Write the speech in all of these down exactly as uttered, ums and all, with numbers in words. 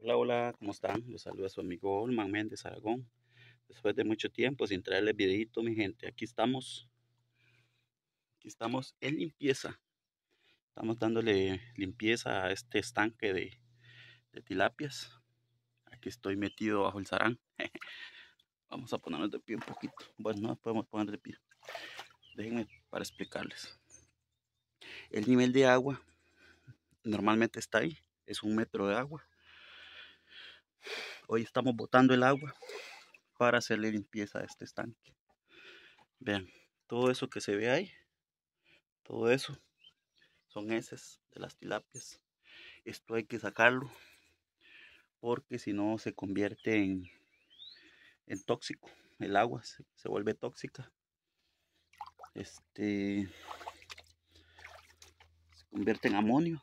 Hola, hola, ¿cómo están? Los saluda su amigo Olman Méndez Aragón. Después de mucho tiempo sin traerles videito, mi gente, aquí estamos, aquí estamos en limpieza. Estamos dándole limpieza a este estanque de, de tilapias. Aquí estoy metido bajo el sarán. Vamos a ponernos de pie un poquito. Bueno, no nos podemos poner de pie. Déjenme para explicarles. El nivel de agua normalmente está ahí, es un metro de agua. Hoy estamos botando el agua para hacerle limpieza a este estanque. Vean, todo eso que se ve ahí, todo eso son heces de las tilapias. Esto hay que sacarlo porque si no se convierte en, en tóxico. El agua se, se vuelve tóxica. Este se convierte en amonio,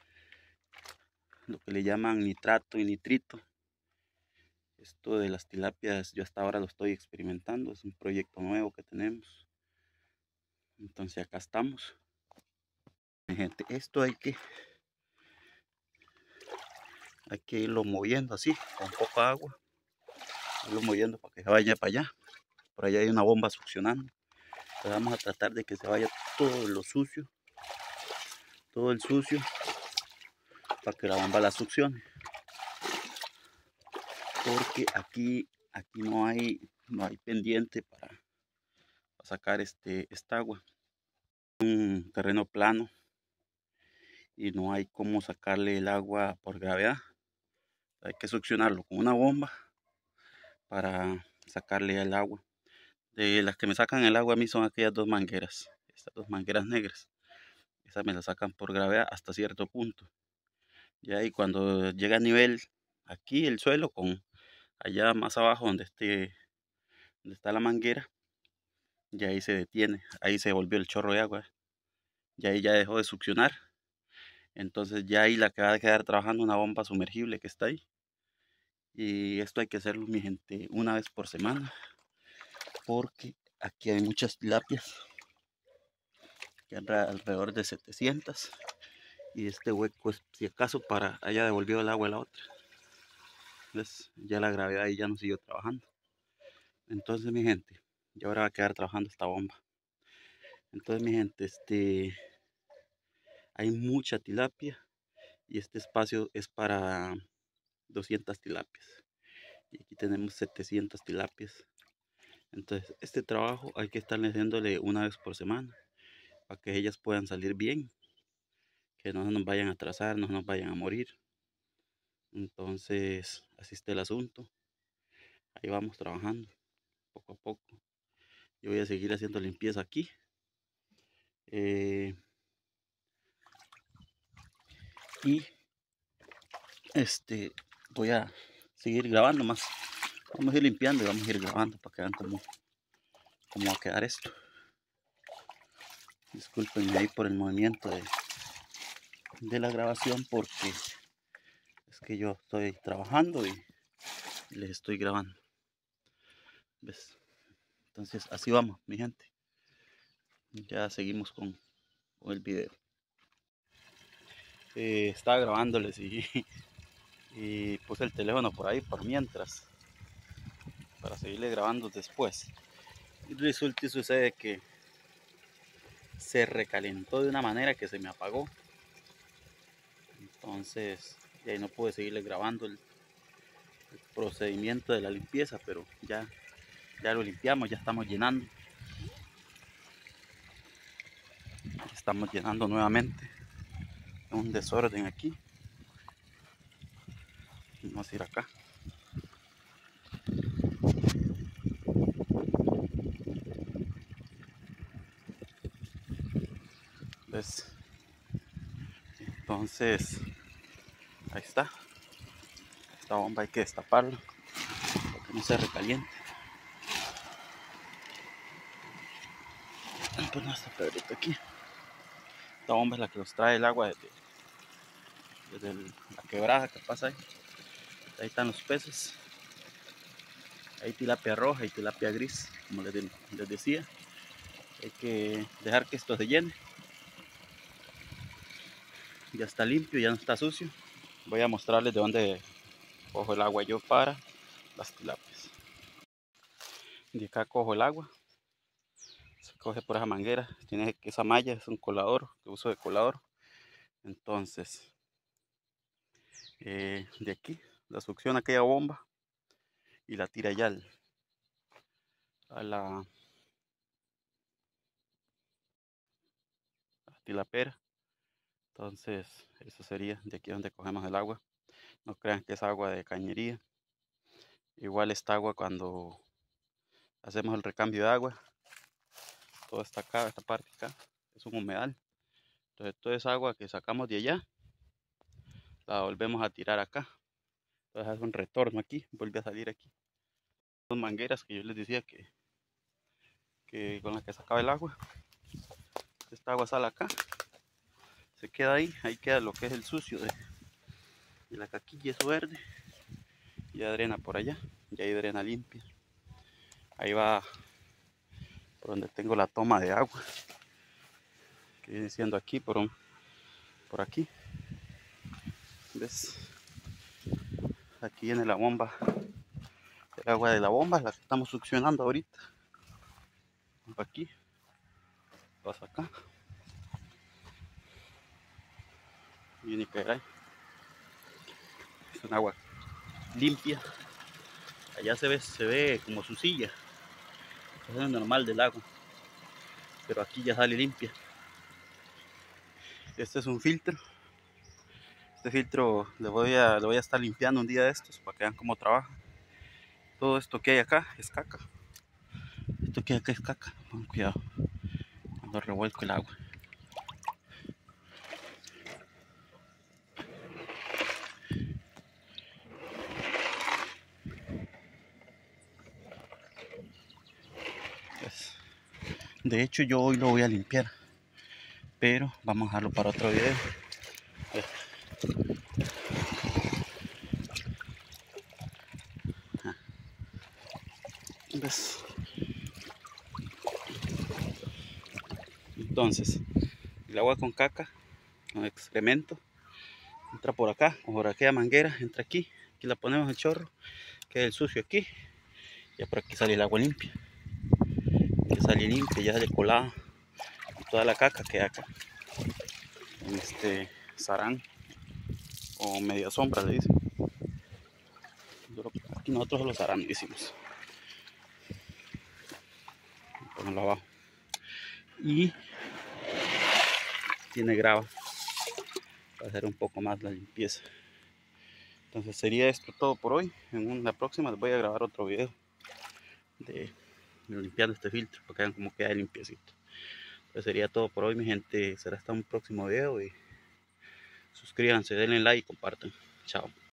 lo que le llaman nitrato y nitrito. Esto de las tilapias yo hasta ahora lo estoy experimentando, es un proyecto nuevo que tenemos. Entonces acá estamos. Mi gente, esto hay que hay que irlo moviendo así, con poca agua. Irlo moviendo para que se vaya para allá. Por allá hay una bomba succionando. Entonces vamos a tratar de que se vaya todo lo sucio, todo el sucio, para que la bomba la succione. Porque aquí, aquí no hay, no hay pendiente para, para sacar este, esta agua. Un terreno plano y no hay cómo sacarle el agua por gravedad. Hay que succionarlo con una bomba para sacarle el agua. De las que me sacan el agua a mí son aquellas dos mangueras, estas dos mangueras negras. Esas me las sacan por gravedad hasta cierto punto. Ya y cuando llega a nivel aquí el suelo con allá más abajo donde esté donde está la manguera, ya ahí se detiene, ahí se volvió el chorro de agua, ya ahí ya dejó de succionar. Entonces ya ahí la que va a quedar trabajando una bomba sumergible que está ahí. Y esto hay que hacerlo, mi gente, una vez por semana, porque aquí hay muchas tilapias, que hay alrededor de setecientas, y este hueco es si acaso para allá devolvió el agua a la otra. Entonces ya la gravedad ahí ya no siguió trabajando. Entonces mi gente, y ahora va a quedar trabajando esta bomba. Entonces mi gente, este, hay mucha tilapia y este espacio es para doscientas tilapias. Y aquí tenemos setecientas tilapias. Entonces este trabajo hay que estarle haciéndole una vez por semana para que ellas puedan salir bien, que no nos vayan a atrasar, no nos vayan a morir. Entonces así está el asunto. Ahí vamos trabajando poco a poco. Yo voy a seguir haciendo limpieza aquí. Eh, y este voy a seguir grabando más. Vamos a ir limpiando y vamos a ir grabando para que vean cómo, cómo va a quedar esto. Disculpenme ahí por el movimiento de, de la grabación porque es que yo estoy trabajando y, y les estoy grabando. ¿Ves? Entonces así vamos, mi gente. Ya seguimos con, con el video. Eh, estaba grabándoles y, y puse el teléfono por ahí por mientras, para seguirle grabando después. Y resulta y sucede que se recalentó de una manera que se me apagó. Entonces, y ahí no pude seguirle grabando el, el procedimiento de la limpieza, pero ya, ya lo limpiamos, ya estamos llenando. Estamos llenando nuevamente. Un desorden aquí. Vamos a ir acá. ¿Ves? Entonces, ahí está. Esta bomba hay que destaparla para que no se recaliente. Voy a poner esta pedrita aquí. Esta bomba es la que nos trae el agua desde, desde el, la quebrada que pasa ahí. Ahí están los peces. Hay tilapia roja y tilapia gris, como les, de, les decía. Hay que dejar que esto se llene. Ya está limpio, ya no está sucio. Voy a mostrarles de dónde, cojo el agua yo para las tilapias. De acá cojo el agua, se coge por esa manguera, tiene que esa malla es un colador, que uso de colador. Entonces, eh, de aquí la succiona aquella bomba y la tira ya al, a la, a la tilapera. Entonces, eso sería de aquí donde cogemos el agua. No crean que es agua de cañería. Igual esta agua cuando hacemos el recambio de agua, toda esta acá, esta parte acá, es un humedal. Entonces toda esa agua que sacamos de allá, la volvemos a tirar acá. Entonces hace un retorno aquí, vuelve a salir aquí. Las mangueras que yo les decía que, que con las que sacaba el agua. Esta agua sale acá, se queda ahí, ahí queda lo que es el sucio de, de la caquilla, eso verde. Ya drena por allá, y ahí drena limpia. Ahí va por donde tengo la toma de agua, que viene siendo aquí, por, un, por aquí. ¿Ves? Aquí viene la bomba, el agua de la bomba, la que estamos succionando ahorita. Va aquí, pasa acá, viene y cae ahí. Es un agua limpia. Allá se ve, se ve como su silla, eso es normal del agua, pero aquí ya sale limpia. Este es un filtro. Este filtro le voy a, le voy a estar limpiando un día de estos para que vean cómo trabaja. Todo esto que hay acá es caca. Esto que hay acá es caca. Con cuidado cuando revuelco el agua. Pues, de hecho yo hoy lo voy a limpiar, pero vamos a dejarlo para otro video. ¿Ves? Entonces, el agua con caca, con excremento, entra por acá, por aquella manguera, entra aquí, aquí la ponemos el chorro, queda el sucio aquí, y por aquí sale el agua limpia, que sale limpia, ya sale colada, y toda la caca queda acá, en este sarán, o media sombra le dicen. Aquí nosotros los sarán decimos. Ponlo abajo. Y tiene grava para hacer un poco más la limpieza. Entonces sería esto todo por hoy. En una próxima les voy a grabar otro video de, de limpiando este filtro para que vean cómo queda limpiecito. Entonces sería todo por hoy, mi gente. Será hasta un próximo video y suscríbanse, denle like y compartan. Chao.